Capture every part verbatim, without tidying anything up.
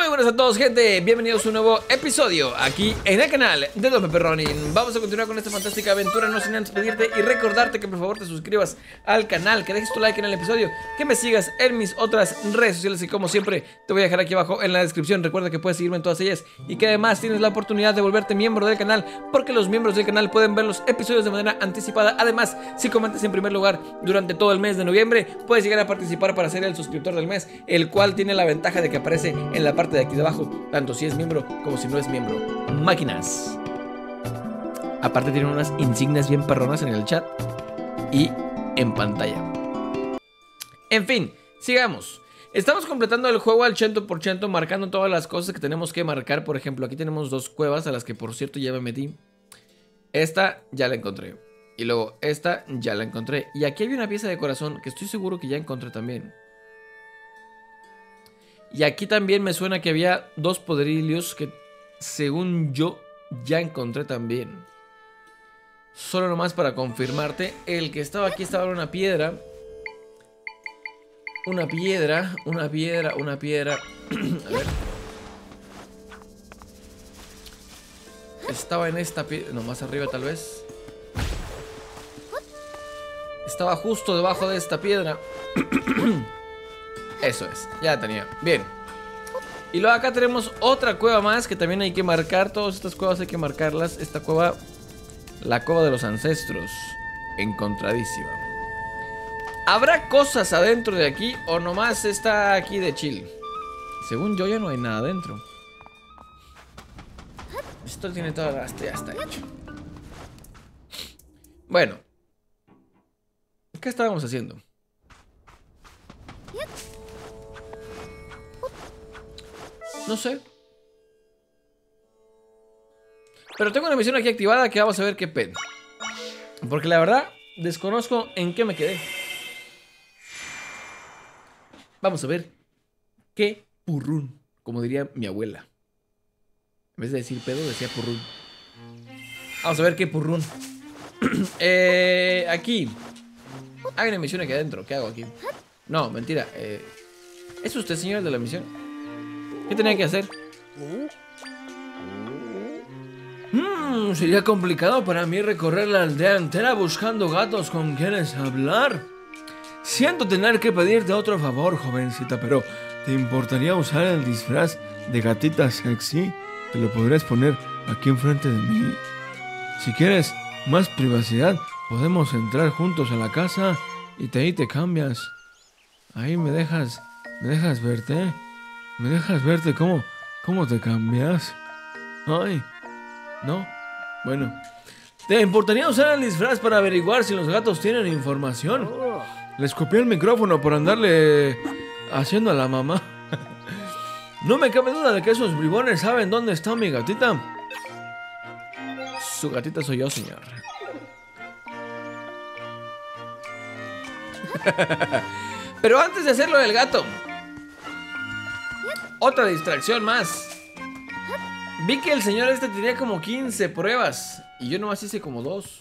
Muy buenas a todos, gente, bienvenidos a un nuevo episodio aquí en el canal de Don Pepperronin. Vamos a continuar con esta fantástica aventura, no sin antes pedirte y recordarte que por favor te suscribas al canal, que dejes tu like en el episodio, que me sigas en mis otras redes sociales y como siempre te voy a dejar aquí abajo en la descripción. Recuerda que puedes seguirme en todas ellas y que además tienes la oportunidad de volverte miembro del canal, porque los miembros del canal pueden ver los episodios de manera anticipada. Además, si comentas en primer lugar durante todo el mes de noviembre, puedes llegar a participar para ser el suscriptor del mes, el cual tiene la ventaja de que aparece en la parte de aquí de abajo, tanto si es miembro como si no es miembro. Máquinas. Aparte tienen unas insignias bien perronas en el chat y en pantalla. En fin, sigamos. Estamos completando el juego al cien por ciento, marcando todas las cosas que tenemos que marcar. Por ejemplo, aquí tenemos dos cuevas a las que por cierto ya me metí. Esta ya la encontré. Y luego esta ya la encontré. Y aquí hay una pieza de corazón que estoy seguro que ya encontré también. Y aquí también me suena que había dos poderillos que, según yo, ya encontré también. Solo nomás para confirmarte, el que estaba aquí estaba en una piedra. Una piedra, una piedra, una piedra. A ver. Estaba en esta piedra, no, más arriba tal vez. Estaba justo debajo de esta piedra. Eso es, ya la tenía. Bien. Y luego acá tenemos otra cueva más que también hay que marcar. Todas estas cuevas hay que marcarlas. Esta cueva, la cueva de los ancestros, encontradísima. ¿Habrá cosas adentro de aquí o nomás está aquí de chill? Según yo ya no hay nada adentro. Esto tiene toda la... ya está hecho. Bueno, ¿qué estábamos haciendo? No sé. Pero tengo una misión aquí activada que vamos a ver qué pedo. Porque la verdad, desconozco en qué me quedé. Vamos a ver qué purrún, como diría mi abuela. En vez de decir pedo, decía purrún. Vamos a ver qué purrún. eh, Aquí hay una misión aquí adentro. ¿Qué hago aquí? No, mentira. eh, ¿Es usted, señor, de la misión? ¿Qué tenía que hacer? Hmm, sería complicado para mí recorrer la aldea entera buscando gatos con quienes hablar. Siento tener que pedirte otro favor, jovencita, pero ¿te importaría usar el disfraz de gatita sexy? Te lo podrías poner aquí enfrente de mí. Si quieres más privacidad, podemos entrar juntos a la casa y te ahí te cambias. Ahí me dejas, me dejas verte. ¿Me dejas verte cómo, cómo te cambias? Ay, ¿no? Bueno. ¿Te importaría usar el disfraz para averiguar si los gatos tienen información? Les copié el micrófono por andarle haciendo a la mamá. No me cabe duda de que esos bribones saben dónde está mi gatita. Su gatita soy yo, señor. Pero antes de hacerlo del gato, otra distracción más. Vi que el señor este tenía como quince pruebas y yo nomás hice como dos.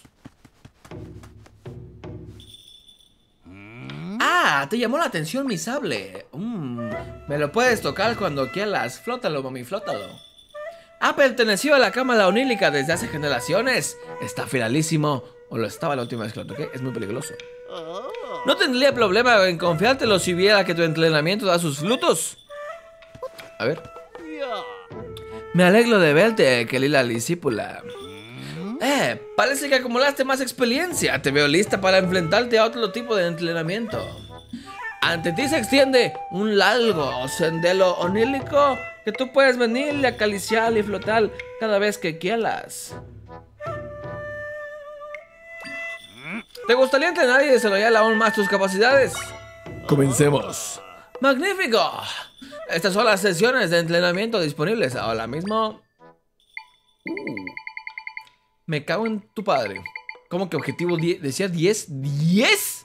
Ah, te llamó la atención mi sable. mm, Me lo puedes tocar cuando quieras. Flótalo, mami, flótalo. Ha pertenecido a la cámara onílica desde hace generaciones. Está finalísimo. O lo estaba la última vez que lo toqué. Es muy peligroso. No tendría problema en confiártelo si viera que tu entrenamiento da sus frutos. A ver. Me alegro de verte, querida discípula. Eh, parece que acumulaste más experiencia. Te veo lista para enfrentarte a otro tipo de entrenamiento. Ante ti se extiende un largo sendero onílico que tú puedes venir y acariciar y flotar cada vez que quieras. ¿Te gustaría entrenar y desarrollar aún más tus capacidades? Comencemos. ¡Magnífico! Estas son las sesiones de entrenamiento disponibles ahora mismo. Uh, me cago en tu padre. ¿Cómo que objetivo diez? ¿Decía diez? ¿diez?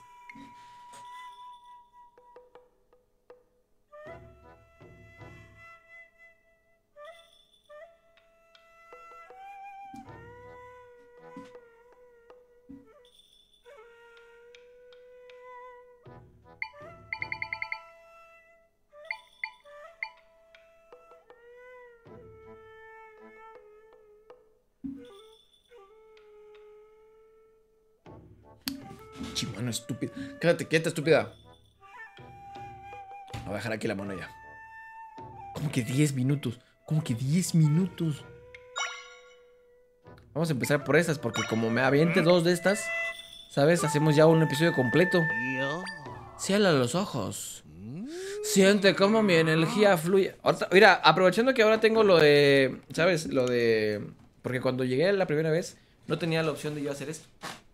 Pinche mano estúpida. Quédate quieta, estúpida. Voy a dejar aquí la mano ya. ¿Cómo que diez minutos? ¿Cómo que diez minutos? Vamos a empezar por estas, porque como me aviente dos de estas, ¿sabes? Hacemos ya un episodio completo. Cierra los ojos. Siente cómo mi energía fluye. Ahorita, mira, aprovechando que ahora tengo lo de... ¿Sabes? Lo de... Porque cuando llegué la primera vez, no tenía la opción de yo hacer esto.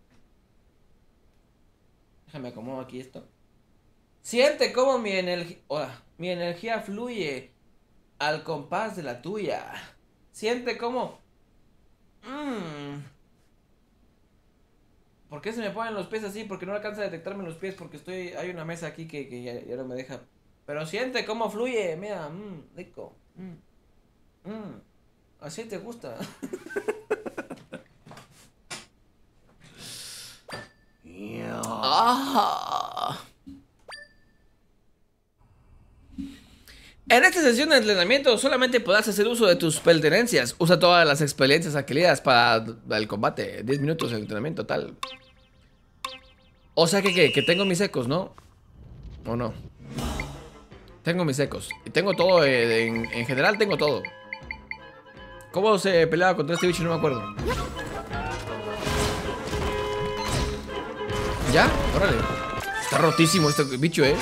Déjame acomodo aquí esto. Siente cómo mi energía... Oh, mi energía fluye al compás de la tuya. Siente cómo... Mmm... ¿Por qué se me ponen los pies así? Porque no alcanza a detectarme los pies. Porque estoy... Hay una mesa aquí que, que ya, ya no me deja. Pero siente cómo fluye. Mira, mmm, rico. Mmm. Mmm. Así te gusta. Yeah. Ah. En esta sesión de entrenamiento solamente podrás hacer uso de tus pertenencias. Usa todas las experiencias adquiridas para el combate. diez minutos de entrenamiento tal. O sea que, que, que tengo mis ecos, ¿no? ¿O no? Tengo mis ecos. Y tengo todo, eh, en, en general tengo todo. ¿Cómo se peleaba contra este bicho? No me acuerdo. ¿Ya? Órale. Está rotísimo este bicho, ¿eh?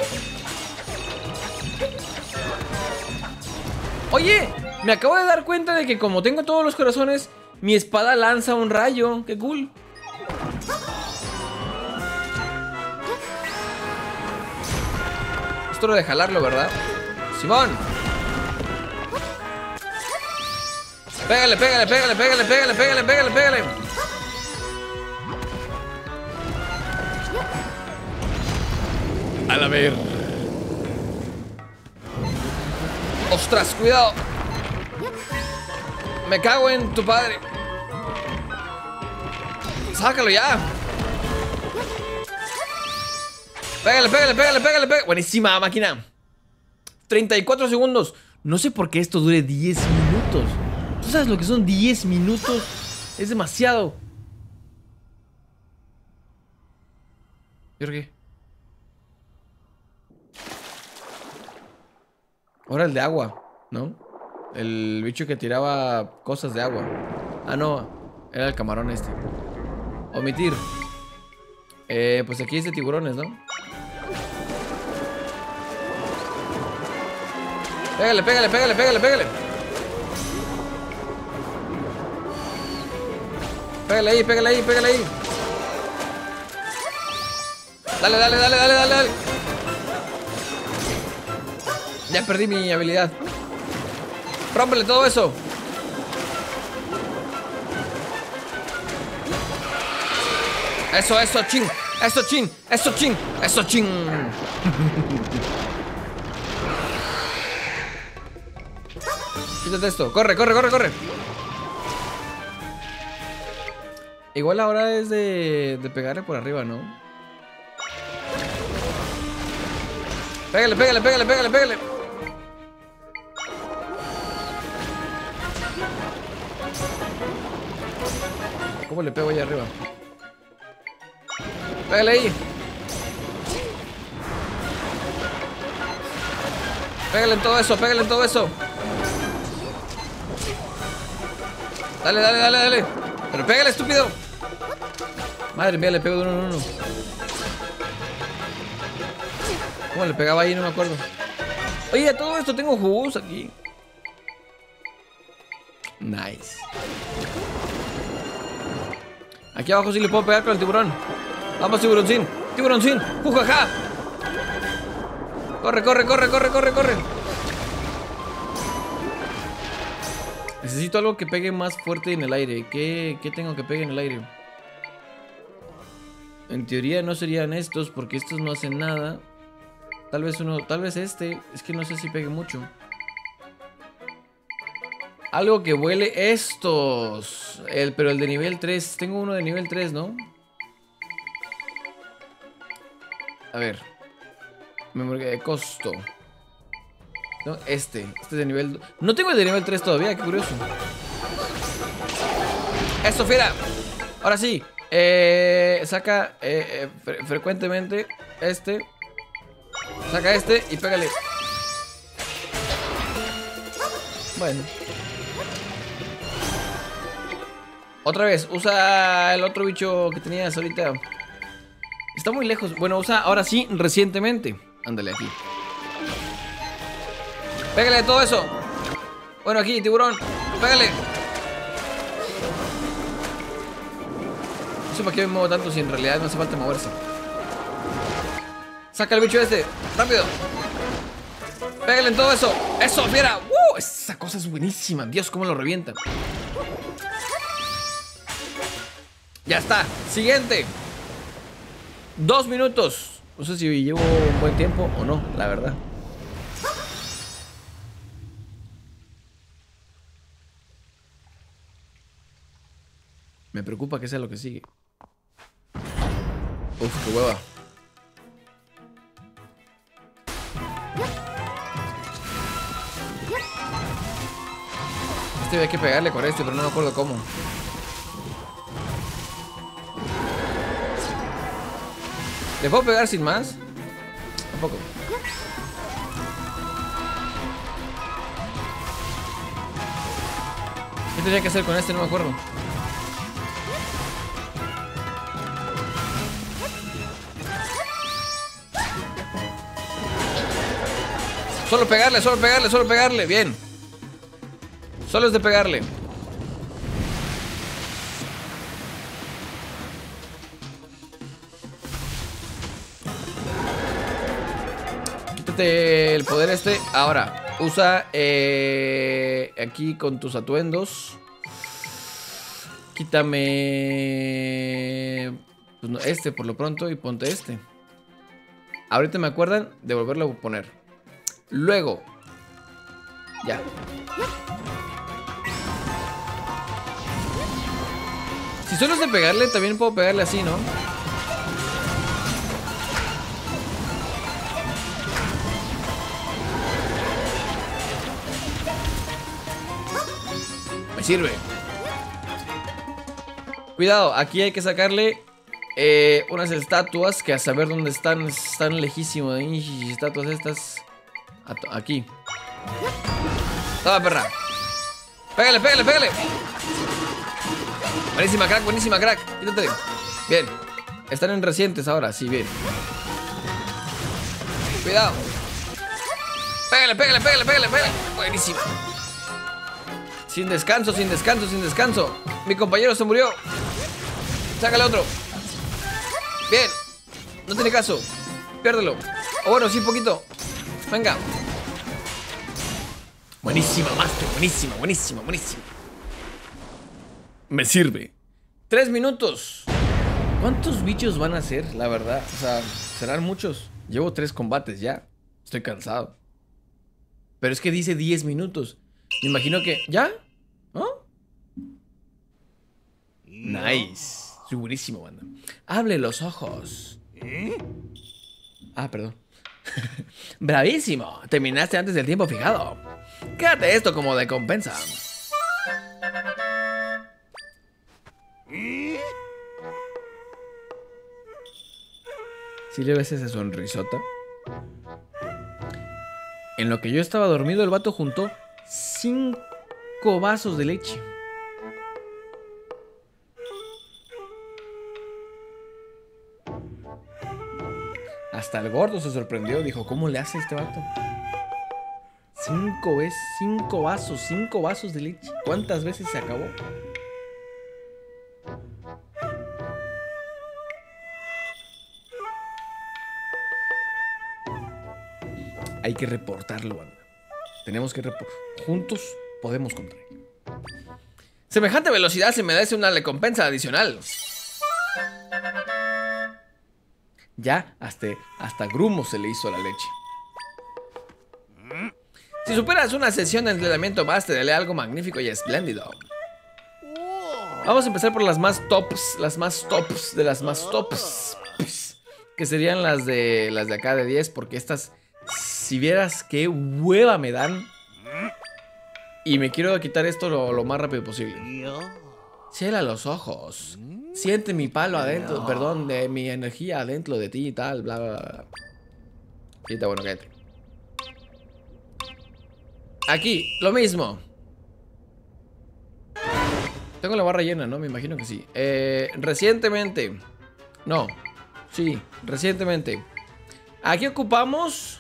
Oye, me acabo de dar cuenta de que como tengo todos los corazones, mi espada lanza un rayo. ¡Qué cool! Esto lo de jalarlo, ¿verdad? ¡Simón! Pégale, pégale, pégale, pégale, pégale, pégale, pégale, pégale. A la ver. ¡Ostras, cuidado! Me cago en tu padre. ¡Sácalo ya! Pégale, pégale, pégale, pégale, pégale. Buenísima máquina. treinta y cuatro segundos. No sé por qué esto dure diez minutos. ¿Tú sabes lo que son diez minutos? Es demasiado. ¿Y ahora qué? Ahora el de agua, ¿no? El bicho que tiraba cosas de agua. Ah, no. Era el camarón este. Omitir. Eh, pues aquí es de tiburones, ¿no? Pégale, pégale, pégale, pégale, pégale. Pégale ahí, pégale ahí, pégale ahí. Dale, dale, dale, dale, dale, dale. Ya perdí mi habilidad. Rómpele todo eso. Eso, eso, chin. Eso, chin. Eso, chin. Eso, chin. Quítate esto. Corre, corre, corre, corre. Igual ahora es de, de pegarle por arriba, ¿no? Pégale, pégale, pégale, pégale, pégale. ¿Cómo le pego ahí arriba? Pégale ahí. Pégale en todo eso, pégale en todo eso. Dale, dale, dale, dale. Pero pégale, estúpido. Madre mía, le pego de uno en uno. ¿Cómo le pegaba ahí? No me acuerdo. Oye, a todo esto tengo jugos aquí. Nice. Aquí abajo sí le puedo pegar con el tiburón. Vamos, tiburoncín. Tiburoncín. ¡Jujaja! Corre, corre, corre, corre, corre, corre. Necesito algo que pegue más fuerte en el aire. ¿Qué, qué tengo que pegue en el aire? En teoría no serían estos, porque estos no hacen nada. Tal vez uno, tal vez este. Es que no sé si pegue mucho. Algo que vuele estos. El, pero el de nivel tres. Tengo uno de nivel tres, ¿no? A ver. Memoria de costo. No, este. Este es de nivel... No tengo el de nivel tres todavía, qué curioso. Eso, fiera. Ahora sí. Eh, saca eh, eh, fre frecuentemente este. Saca este y pégale. Bueno. Otra vez, usa el otro bicho que tenías ahorita. Está muy lejos. Bueno, usa ahora sí, recientemente. Ándale aquí. Pégale de todo eso. Bueno, aquí, tiburón. Pégale. No sé para qué me muevo tanto si en realidad no hace falta moverse. Saca el bicho este. Rápido. Pégale en todo eso. Eso, fiera. ¡Uh! Esa cosa es buenísima. Dios, cómo lo revienta. Ya está. Siguiente. Dos minutos. No sé si llevo un buen tiempo o no, la verdad. Me preocupa que sea lo que sigue. Uf, qué hueva. Este hay que pegarle con este, pero no me acuerdo cómo. ¿Le puedo pegar sin más? Tampoco. ¿Qué tenía que hacer con este? No me acuerdo. Solo pegarle, solo pegarle, solo pegarle. Bien. Solo es de pegarle. Quítate el poder este. Ahora, usa eh, aquí con tus atuendos. Quítame pues no, este por lo pronto y ponte este. Ahorita me acuerdan de volverlo a poner. Luego. Ya. Si solo es de pegarle, también puedo pegarle así, ¿no? Me sirve. Cuidado, aquí hay que sacarle eh, unas estatuas que a saber dónde están. Están lejísimos. Estatuas estas. Aquí. Toma, perra. Pégale, pégale, pégale. Buenísima, crack, buenísima, crack. Quítate. Bien. Están en recientes ahora, sí, bien. Cuidado. Pégale, pégale, pégale, pégale, pégale. Buenísima. Sin descanso, sin descanso, sin descanso. Mi compañero se murió. Sácale otro. Bien. No tiene caso. Piérdelo. O bueno, sí, poquito. Venga. Buenísima, Master. Buenísima, buenísima, buenísima. Me sirve. Tres minutos. ¿Cuántos bichos van a ser, la verdad? O sea, serán muchos. Llevo tres combates ya. Estoy cansado. Pero es que dice diez minutos. Me imagino que... ¿Ya? ¿No? Nice. Soy buenísimo, banda. Hable los ojos. Ah, perdón. Bravísimo. Terminaste antes del tiempo fijado. Quédate esto como de compensa. ¿Sí le ves esa sonrisota? En lo que yo estaba dormido, el vato juntó cinco vasos de leche. Hasta el gordo se sorprendió. Dijo, ¿cómo le hace este vato? Cinco veces, cinco vasos, cinco vasos de leche. ¿Cuántas veces se acabó? Hay que reportarlo, banda. Tenemos que reportar. Juntos podemos contra él. Semejante velocidad se merece una recompensa adicional. Ya hasta, hasta grumo se le hizo la leche. Si superas una sesión de entrenamiento más, te daré algo magnífico y espléndido. Vamos a empezar por las más tops. Las más tops de las más tops. Que serían las de las de acá de diez. Porque estas, si vieras qué hueva me dan. Y me quiero quitar esto lo, lo más rápido posible. Ciela los ojos. Siente mi palo adentro, perdón, de mi energía adentro de ti y tal, bla, bla, bla. Sí, está bueno, cállate. Aquí, lo mismo. Tengo la barra llena, ¿no? Me imagino que sí. Eh, recientemente. No. Sí, recientemente. Aquí ocupamos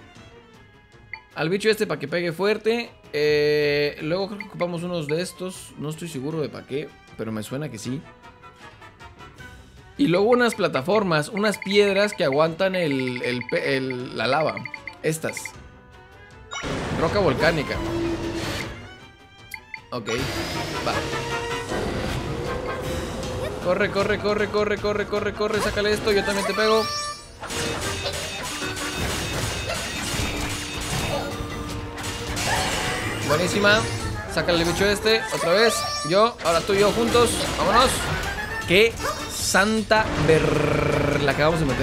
al bicho este para que pegue fuerte. Eh, luego creo que ocupamos unos de estos. No estoy seguro de para qué, pero me suena que sí. Y luego unas plataformas, unas piedras que aguantan el, el, el, la lava. Estas. Roca volcánica. Ok, va. Corre, corre, corre, corre, corre, corre, corre. Sácale esto, yo también te pego. Buenísima. Sácale el bicho este, otra vez. Yo, ahora tú y yo juntos. Vámonos. Qué santa ver... la acabamos de meter.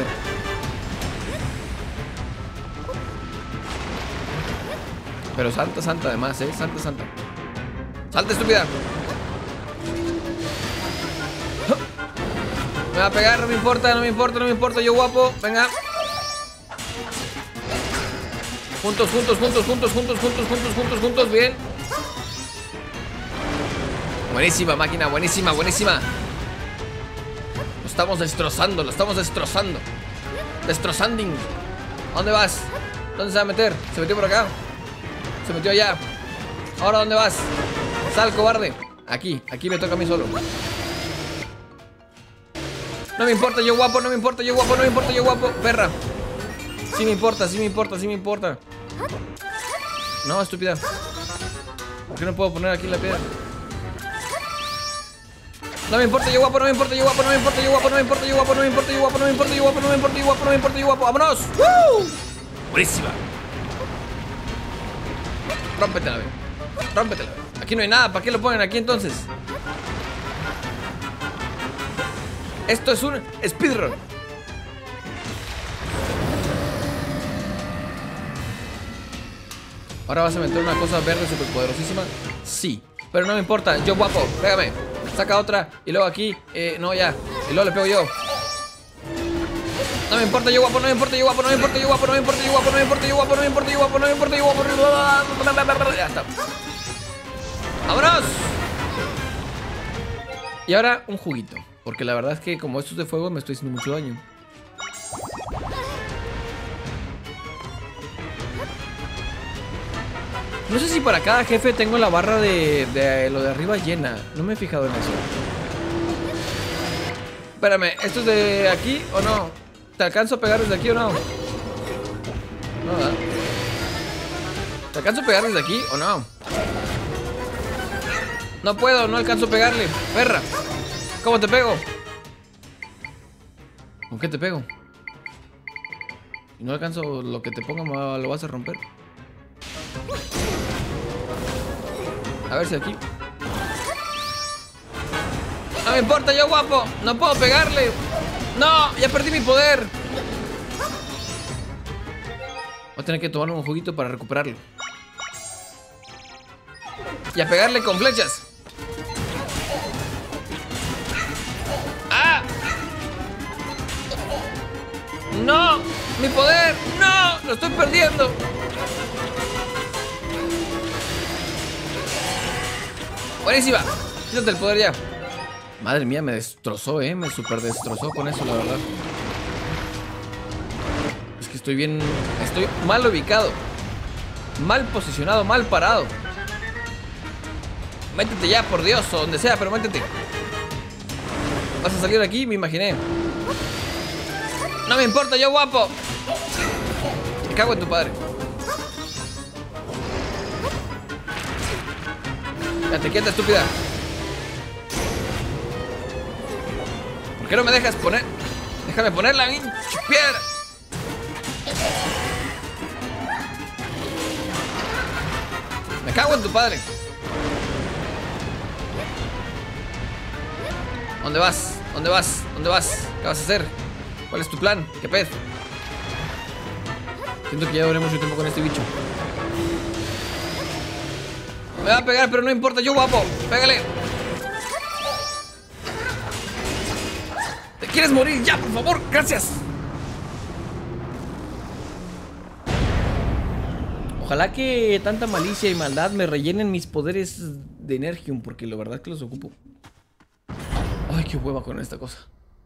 Pero santa, santa además, eh. Santa, santa. Salta, estúpida. Me va a pegar, no me importa, no me importa, no me importa. Yo guapo, venga. Juntos, juntos, juntos, juntos, juntos, juntos, juntos, juntos, juntos, bien. Buenísima máquina, buenísima, buenísima. Lo estamos destrozando, lo estamos destrozando. Destrozanding. ¿A dónde vas? ¿Dónde se va a meter? ¿Se metió por acá? Se metió allá. ¿Ahora dónde vas? Sal, cobarde. Aquí, aquí me toca a mí solo. No me importa, yo guapo, no me importa, yo guapo, no me importa, yo guapo. Perra. Sí me importa, sí me importa, sí me importa. No, estúpida. ¿Por qué no puedo poner aquí la piedra? No me importa, yo guapo, no me importa, yo guapo, no me importa, yo guapo, no me importa, yo guapo, no me importa, yo guapo, no me importa, yo guapo, no me importa, yo guapo, no me importa, yo guapo. ¡Vámonos! ¡Woo! Buenísima. Rómpetela, bien. Rómpetela. Aquí no hay nada, ¿para qué lo ponen aquí entonces? Esto es un speedrun. Ahora vas a meter una cosa verde súper poderosísima. Sí, pero no me importa, yo guapo, pégame. Saca otra y luego aquí, eh, no ya. Y luego le pego yo. No me importa, yo guapo, no me importa, yo guapo, no me importa, yo guapo, no me importa, yo guapo, no me importa, yo guapo, no me importa, yo guapo, no me importa, yo guapo. Ya está. ¡Vámonos! Y ahora un juguito. Porque la verdad es que como esto es de fuego me estoy haciendo mucho daño. No sé si para cada jefe tengo la barra de, de lo de arriba llena. No me he fijado en eso. Espérame, ¿esto es de aquí o no? ¿Te alcanzo a pegar desde aquí o no? No, ¿verdad? ¿Te alcanzo a pegar desde aquí o no? No puedo, no alcanzo a pegarle. Perra. ¿Cómo te pego? ¿Con qué te pego? Si no alcanzo lo que te ponga, lo vas a romper. A ver si aquí. No me importa, yo guapo. No puedo pegarle. No, ya perdí mi poder. Voy a tener que tomar un juguito para recuperarlo. Y a pegarle con flechas. ¡Ah! ¡No! ¡Mi poder! ¡No! ¡Lo estoy perdiendo! ¡Buenísima! Quítate el poder ya. Madre mía, me destrozó, eh. Me super destrozó con eso, la verdad. Es que estoy bien... Estoy mal ubicado. Mal posicionado, mal parado. Métete ya, por Dios, o donde sea, pero métete. ¿Vas a salir aquí? Me imaginé. No me importa, yo guapo. Me cago en tu padre. Quédate quieta, estúpida. ¿Por qué no me dejas poner? Déjame poner la pinche piedra. Me cago en tu padre. ¿Dónde vas? ¿Dónde vas? ¿Dónde vas? ¿Qué vas a hacer? ¿Cuál es tu plan? ¿Qué pez? Siento que ya duré mucho tiempo con este bicho. Me va a pegar, pero no importa, yo guapo. Pégale. ¿Te quieres morir ya, por favor? Gracias. Ojalá que tanta malicia y maldad me rellenen mis poderes de Energium, porque la verdad que los ocupo. Ay, qué hueva con esta cosa.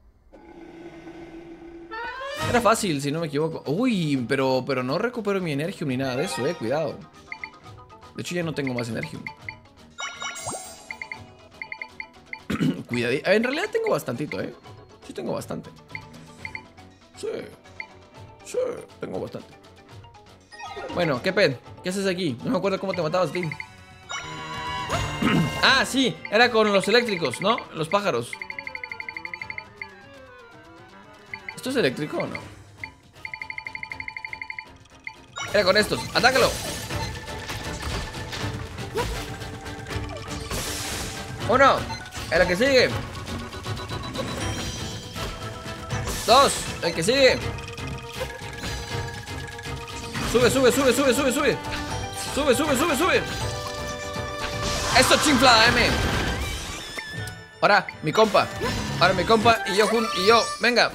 Era fácil, si no me equivoco. Uy, pero, pero no recupero mi Energium ni nada de eso, eh, cuidado. De hecho ya no tengo más Energium. Cuidadito. En realidad tengo bastantito, eh. Sí tengo bastante. Sí. Sí, tengo bastante. Bueno, ¿qué ped? ¿Qué haces aquí? No me acuerdo cómo te matabas, Tim. Ah, sí, era con los eléctricos, ¿no? Los pájaros. ¿Esto es eléctrico o no? Era con estos, ¡atácalo! Uno, el que sigue. Dos, el que sigue. Sube, sube, sube, sube, sube, sube. Sube, sube, sube, sube. Esto chinflada, M. Ahora, mi compa. Ahora mi compa y yo jun y yo. Venga.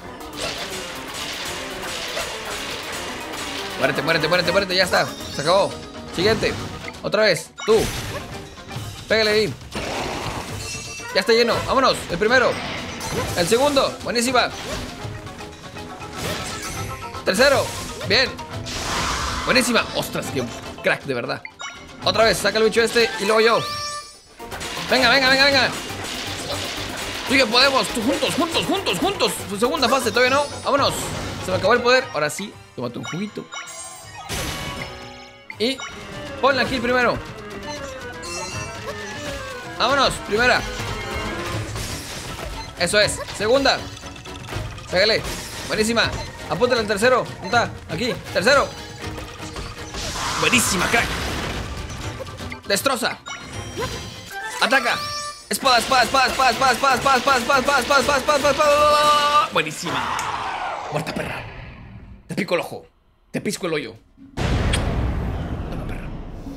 Muérete, muérete, muérete, muérete. Ya está. Se acabó. Siguiente. Otra vez. Tú. Pégale ahí. Ya está lleno. Vámonos. El primero. El segundo. Buenísima. Tercero. Bien. Buenísima. Ostras, qué crack, de verdad. Otra vez. Saca el bicho este y luego yo. Venga, venga, venga, venga. Tú y yo podemos. Tú juntos, juntos, juntos, juntos. Su segunda fase. Todavía no. Vámonos. Se me acabó el poder. Ahora sí. Tómate un juguito. Y ponla aquí primero. Vámonos. Primera. Eso es. Segunda. Pégale. Buenísima. Apúntale al tercero. ¿Dónde está? Aquí. Tercero. Buenísima, crack. Destroza. Ataca. Espada, espada, espada, espada, espada, espada, espada, espada, espada, espada, espada, espada, espada, espada. Buenísima. Muerta, perra. Te pico el ojo. Te pisco el hoyo. Toma, perra.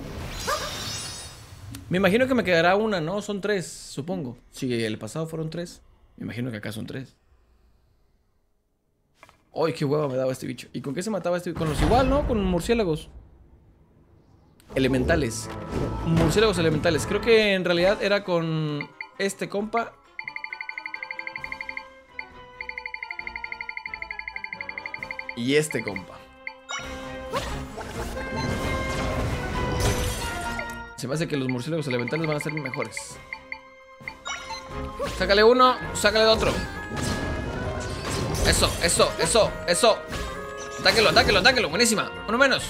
Me imagino que me quedará una, ¿no? Son tres, supongo. Si el pasado fueron tres, me imagino que acá son tres. Ay, qué hueva me daba este bicho. ¿Y con qué se mataba este bicho? Con los igual, ¿no? Con murciélagos elementales. Murciélagos elementales. Creo que en realidad era con este compa. Y este compa. Se me hace que los murciélagos elementales van a ser mejores. Sácale uno, sácale de otro. Eso, eso, eso, eso. Atáquelo, atáquelo, atáquelo. Buenísima. Uno menos.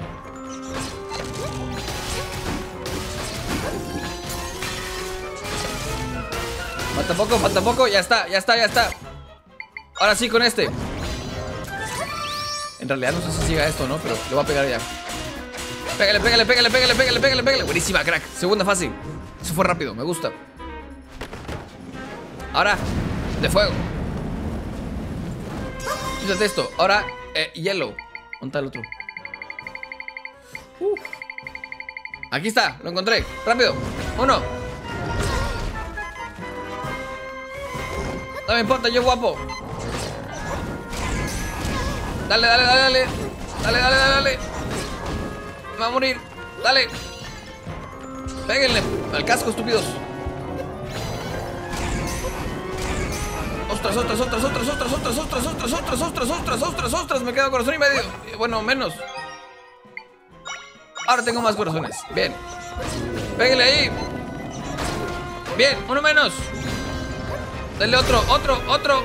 Falta poco, falta poco. Ya está, ya está, ya está. Ahora sí con este. En realidad no sé si siga esto, ¿no? Pero le voy a pegar ya. Pégale, pégale, pégale, pégale, pégale, pégale, pégale. Buenísima, crack. Segunda fase. Eso fue rápido, me gusta. Ahora, de fuego. Fíjate esto. Ahora, eh, hielo. ¿Dónde está el otro? Uf. Aquí está, lo encontré. Rápido. Uno. No me importa, yo guapo. Dale, dale, dale, dale. Dale, dale, dale, dale. Me va a morir. Dale. Péguenle al casco, estúpidos. Ostras, ostras, ostras, ostras, ostras, ostras, ostras, ostras, ostras, ostras, ostras, ostras, ostras. Me quedo corazón y medio. Bueno, menos. Ahora tengo más corazones. Bien. Péguenle ahí. Bien, uno menos. Dale otro, otro, otro.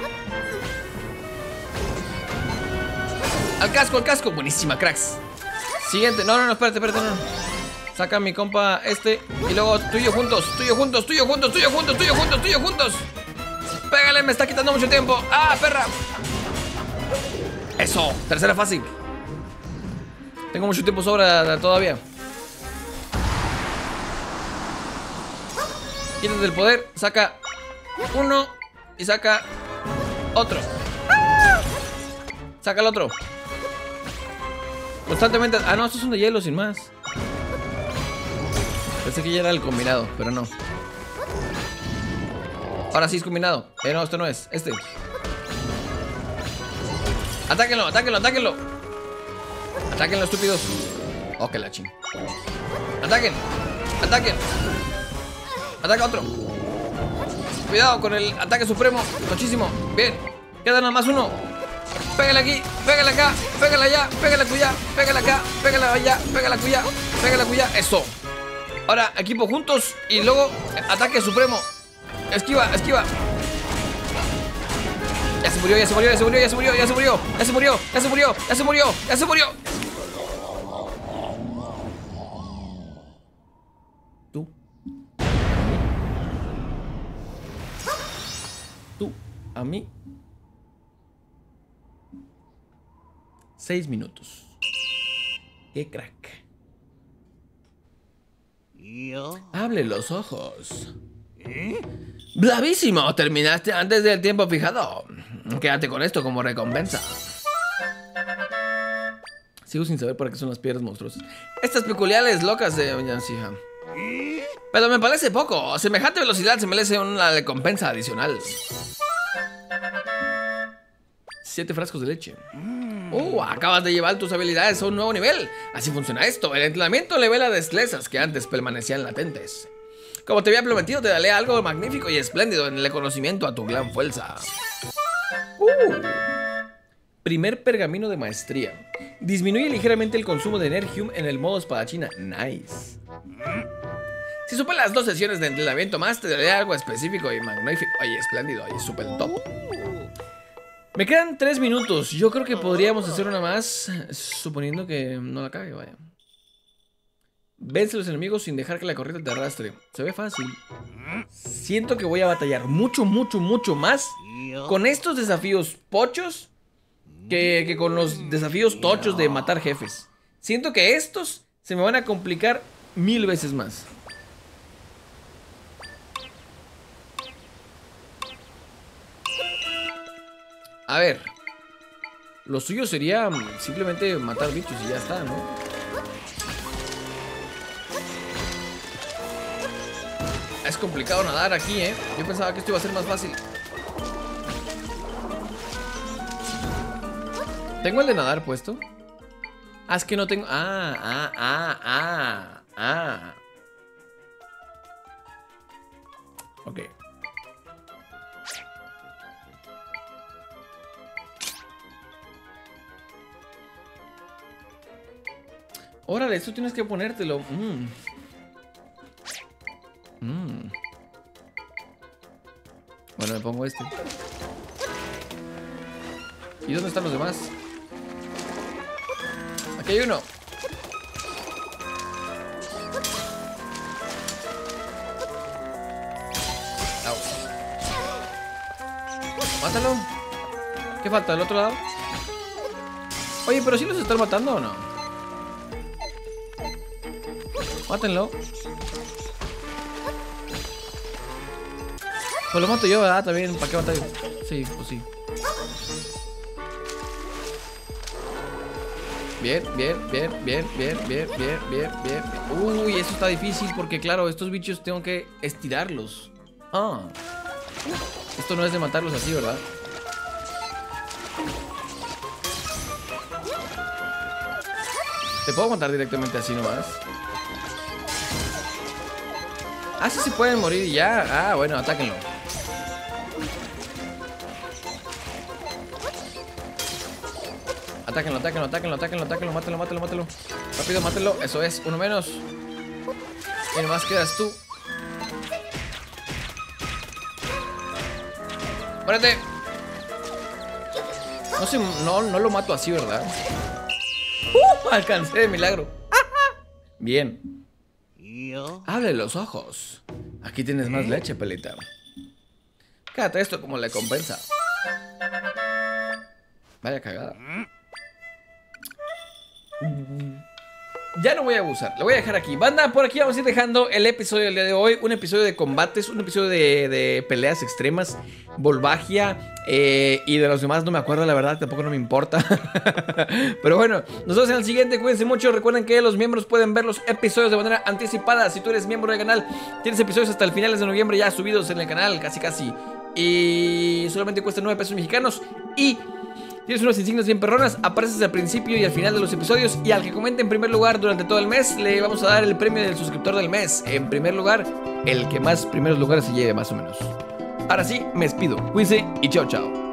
Al casco, al casco. Buenísima, cracks. Siguiente. No, no, no, espérate, espérate, no. Saca a mi compa este. Y luego tú y yo juntos, tú y yo juntos, tú y yo juntos, tú y yo juntos, tú y yo juntos, tú y yo juntos. Pégale, me está quitando mucho tiempo. ¡Ah, perra! Eso, tercera fácil. Tengo mucho tiempo sobra todavía. Quítate el poder, saca uno y saca otro. ¡Ah! Saca el otro. Constantemente. Ah, no, estos son de hielo sin más. Pensé que ya era el combinado, pero no. Ahora sí es combinado. Eh, no, esto no es. Este. Atáquenlo, atáquenlo, atáquenlo. Atáquenlo, estúpidos. Oh, que la ching. Ataquen, ataquen. Ataca otro. Cuidado con el ataque supremo. Muchísimo. Bien. Queda nada más uno. Pégale aquí, pégale acá, pégale allá, pégale allá, pégale acá, pégale allá, pégale allá, pégale allá. Eso. Ahora, equipo juntos y luego ataque supremo. Esquiva, esquiva. Ya se murió, ya se murió, ya se murió, ya se murió, ya se murió, ya se murió, ya se murió, ya se murió, ya se murió. Tú. Tú. A mí. Seis minutos. Qué crack. Abre los ojos. ¡Bravísimo! Terminaste antes del tiempo fijado. Quédate con esto como recompensa. Sigo sin saber por qué son las piedras monstruosas. Estas peculiares locas de Yansija. Pero me parece poco. Semejante velocidad se merece una recompensa adicional. Siete frascos de leche. Oh, acabas de llevar tus habilidades a un nuevo nivel. Así funciona esto. El entrenamiento revela destrezas que antes permanecían latentes. Como te había prometido, te daré algo magnífico y espléndido en el conocimiento a tu gran fuerza. Uh. Primer pergamino de maestría. Disminuye ligeramente el consumo de Energium en el modo espadachina. Nice. Si superas dos sesiones de entrenamiento más, te daré algo específico y magnífico. Oye, espléndido, oye, super top. Me quedan tres minutos. Yo creo que podríamos hacer una más, suponiendo que no la cague, vaya. Vence a los enemigos sin dejar que la corriente te arrastre. Se ve fácil. Siento que voy a batallar mucho, mucho, mucho más con estos desafíos pochos que, que con los desafíos tochos de matar jefes. Siento que estos se me van a complicar mil veces más. A ver, lo suyo sería simplemente matar bichos y ya está, ¿no? Es complicado nadar aquí, ¿eh? Yo pensaba que esto iba a ser más fácil. ¿Tengo el de nadar puesto? Ah, es que no tengo... Ah, ah, ah, ah, ah. Ok. Órale, esto tienes que ponértelo. Mm. Mm. Bueno, me pongo este. ¿Y dónde están los demás? Aquí hay uno. Au. Mátalo. ¿Qué falta? ¿Del otro lado? Oye, pero si los están matando o no. Mátenlo. Pues lo mato yo, ¿verdad? También, ¿para qué batallo? Sí, pues sí. Bien, bien, bien, bien, bien, bien, bien, bien, bien. Uy, eso está difícil porque, claro, estos bichos tengo que estirarlos. Ah. Esto no es de matarlos así, ¿verdad? ¿Te puedo matar directamente así nomás? Ah, sí, sí pueden morir y ya. Ah, bueno, atáquenlo. Atáquenlo, atáquenlo, atáquenlo, atáquenlo, atáquenlo, mátelo, mátelo, mátelo. Rápido, mátelo, eso es, uno menos. Y nomás quedas tú. ¡Muérete! No sé, no, no lo mato así, ¿verdad? ¡Uh! Alcancé de milagro. Bien. Abre los ojos. Aquí tienes más leche, pelita. Quédate esto como recompensa. Vaya cagada. Ya no voy a abusar, lo voy a dejar aquí. Banda, por aquí vamos a ir dejando el episodio del día de hoy. Un episodio de combates, un episodio de, de peleas extremas, Volvagia, eh, y de los demás no me acuerdo, la verdad, tampoco no me importa. Pero bueno, nos vemos en el siguiente, cuídense mucho. Recuerden que los miembros pueden ver los episodios de manera anticipada. Si tú eres miembro del canal, tienes episodios hasta el finales de noviembre ya subidos en el canal, casi casi. Y solamente cuesta nueve pesos mexicanos. Y Tienes unas insignias bien perronas, apareces al principio y al final de los episodios. Y al que comente en primer lugar durante todo el mes, le vamos a dar el premio del suscriptor del mes. En primer lugar, el que más primeros lugares se lleve, más o menos. Ahora sí, me despido. Cuídense y chao, chao.